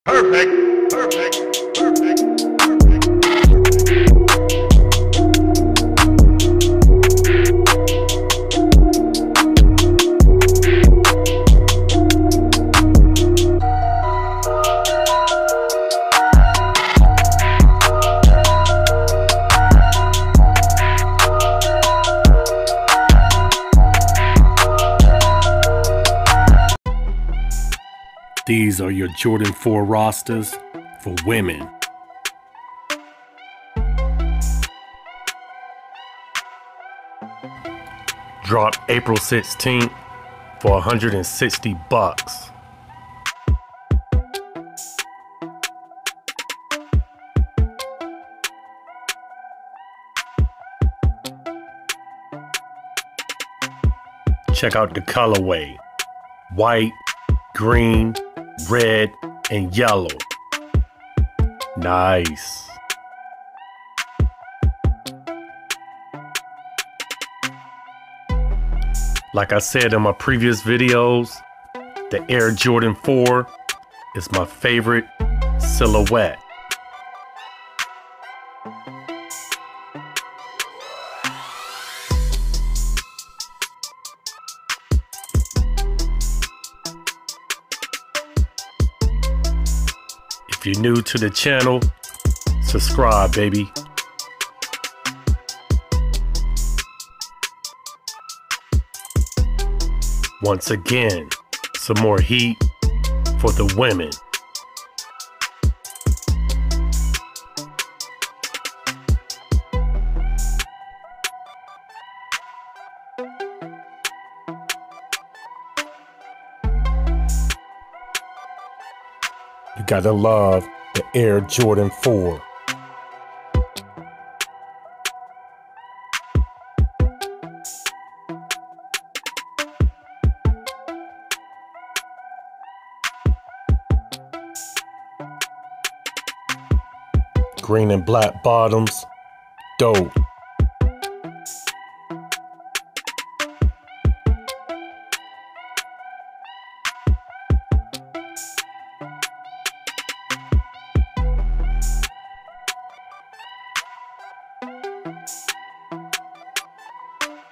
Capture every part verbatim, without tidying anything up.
Perfect, perfect, perfect. These are your Jordan four Rastas for women. Drop April sixteenth for one hundred sixty bucks. Check out the colorway: white, green, red, and yellow. Nice. Like I said in my previous videos, the Air Jordan four is my favorite silhouette. If you're new to the channel, subscribe, baby. Once again, some more heat for the women. You gotta love the Air Jordan four. Green and black bottoms, dope.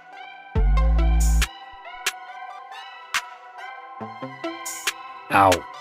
Out.